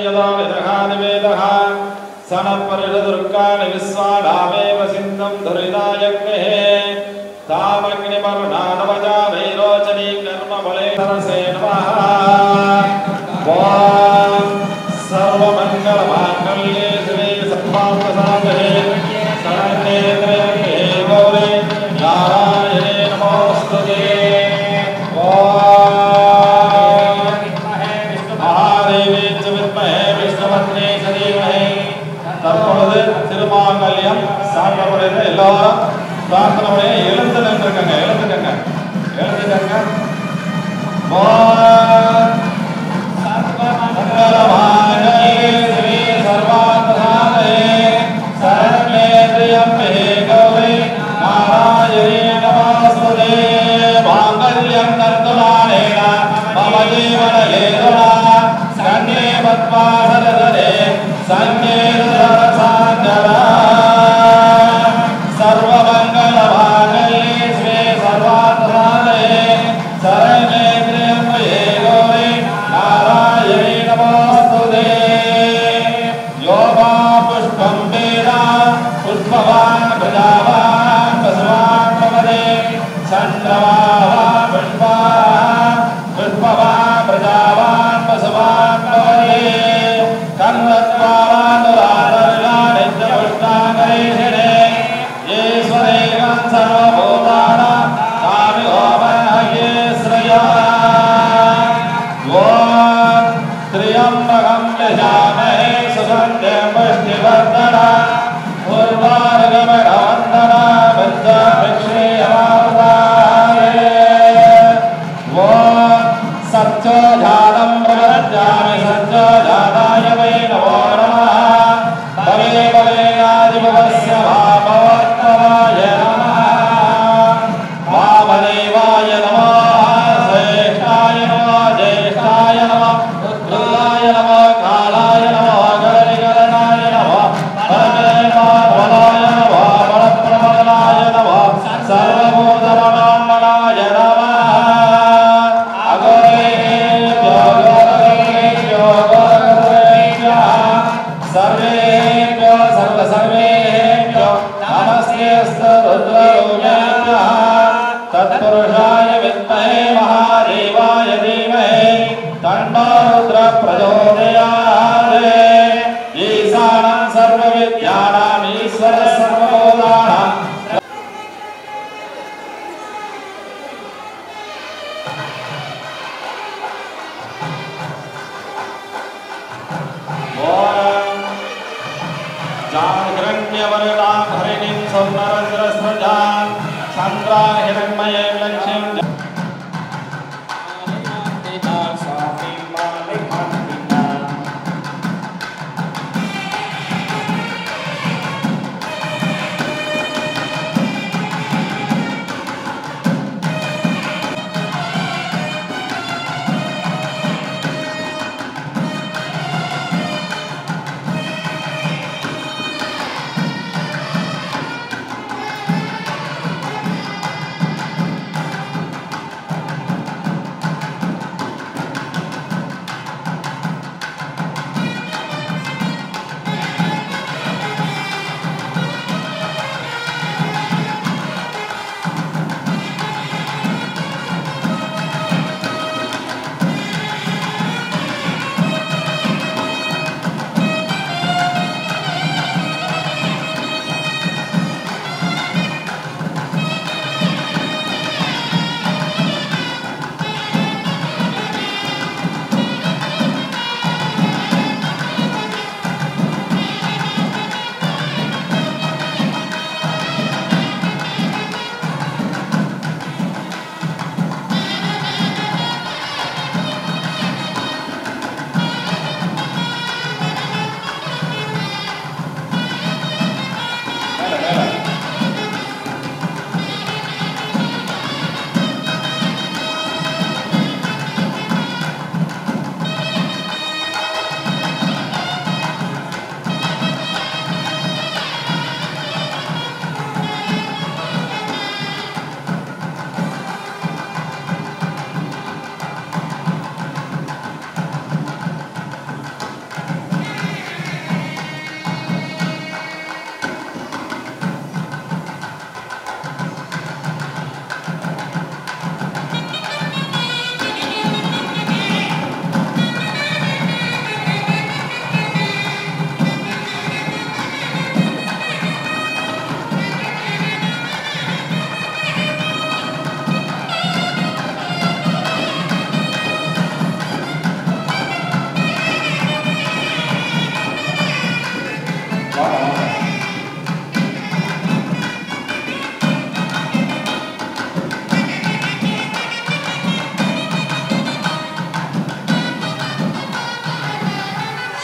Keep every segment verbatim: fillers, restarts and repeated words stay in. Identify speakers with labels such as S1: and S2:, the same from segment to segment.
S1: यदा विदहानि वेदः सनपरिषदुर्गानि विश्वानामेव सिन्धं धुरिदायग्नेः तामग्निपर्णानवजा वैरोचनी कर्मबले तरसे नमः ॐ सर्वमङ्गलमाङ्गल्ये शिवे सर्वार्थसाधके शरण्ये त्र्यम्बके गौरी नारायणे नमोऽस्तुते महादेवी च विद्महे विष्णुपत्नी च धीमहि தற்பொழுது திருமாங்கல்யம் சாப்பிடப்படுகிறது. எல்லாரும் பிரார்த்தனை பண்ணி எழுந்து நின்றுக்கங்க எழுந்துக்கங்க எழுந்துக்கங்க மங்களமாங்கல்யே ஸ்ரீ சர்வார்த்தசாதகே சரண்யே த்ர்யம்பகே கௌரி நாராயணே நமோஸ்துதே மாங்கல்யம் தந்துநானேன மம ஜீவன ஹேதுனா கன்யே பத்மாசனதே சங்கே சரசாஞ்சனா सर्वमंगलमांगल्ये शिवे सर्वार्थसाधके शरण्ये त्र्यम्बके गौरी नारायणे नमोस्तुते यो वा पुष्पं वेद पुष्पवान् प्रजावान् पशुवान् भवते चन्द्रमा वा पुष्पवान् पुष्पवान् प्रजावान् पशुवान् भवते कन्दत्वा वानुराधर्षाणि च पुष्टाकरेषणे सर्वभूतानां कामिहोमये श्रया ॐ त्र्यम्बकं यजामहे सुगन्धिं पुष्टिवर्धनम् उर्वारुकमणवन्दना बन्धवृक्षेयमावृताये ॐ सच्चोजातं प्रवज्जामि सच्चोजाताय वै नमो नमः भवे भवे आदिभवस्य भाववत्तमाय नमः वामदेवाय नमः श्रेष्ठाय नमः ज्येष्ठाय नमः रुद्राय नमः कालाय नमः गणनिगणनाय नमः परमेश्वराय नमः परप्रबलाय नमः सर्वभूतमनामनाय नमः अगोरेभ्यो गोरेभ्यो गोरेभ्यः सर्वेभ्यो सर्वसर्वेभ्यो नमस्तेऽस्तु रुद्ररूपेभ्यः तत्पुरुषाय विद्महे महादेवाय धीमहि तन्नो रुद्रः प्रचोदयात् ईशानं सर्वविद्यानाम् ईश्वरः सर्वभूतानां जानग्रण्यवरदां हरिणीं सौन्दरस्रजां चन्द्रां हिरण्मयीं लक्ष्मीं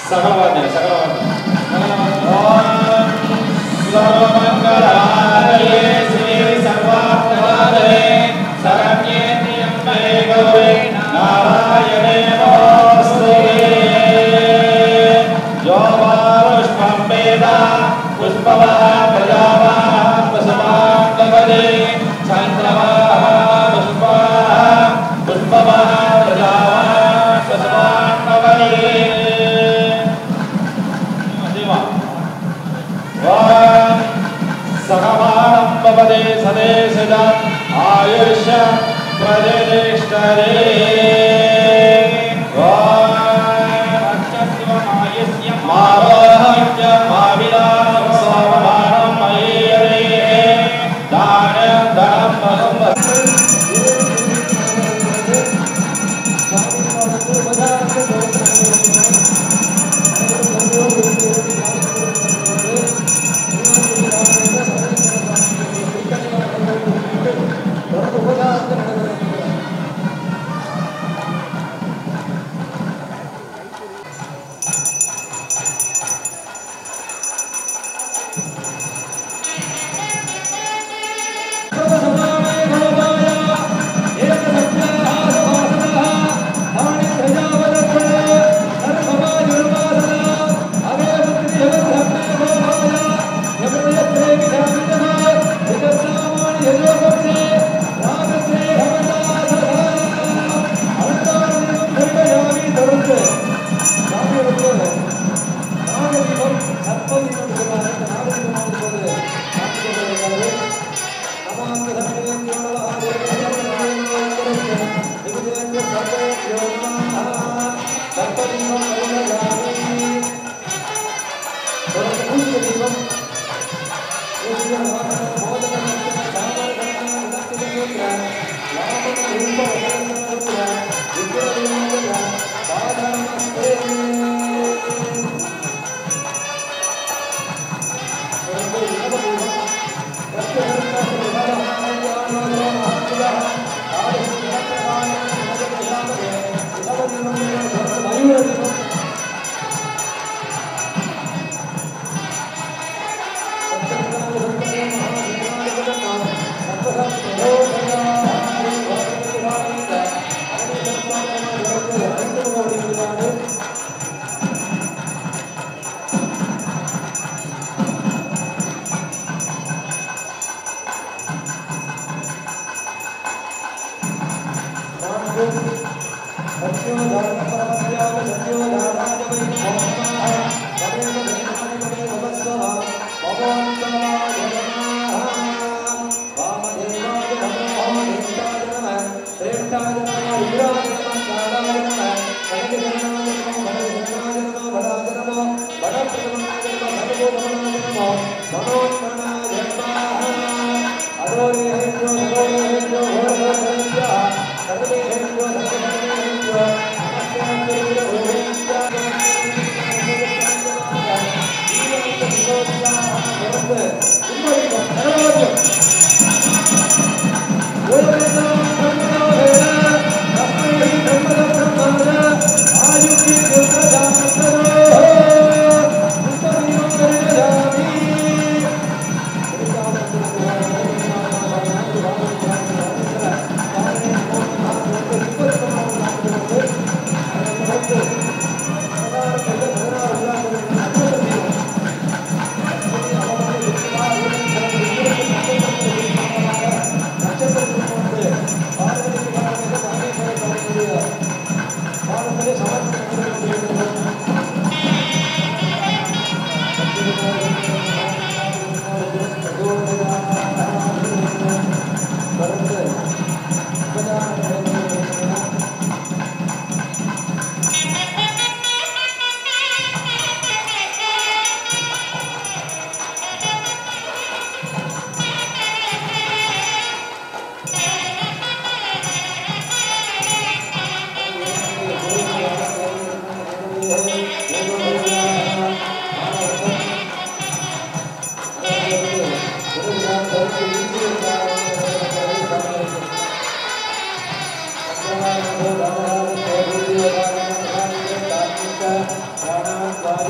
S1: सकलवाद्य सकलवाद्य सर्वमंगलाये श्री सर्वार्थसाधके शरण्ये त्र्यंबके गौरी नारायणे नमोस्तुते यो पुष्पं वेद पुष्पवान् प्रजावान् पशुमान् लभते चन्द्रवान् पुष्पवान् पुष्पवान् प्रजावान् पशुमान् लभते सकमानं भवते सदेशजम् आयुष्य प्रजनेष्टरे मारोहस्य माविदानं सर्वमानं मयीयते दानं धनं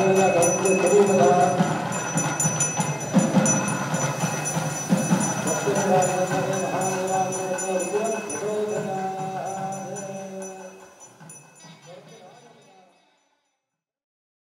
S2: Hallelujah.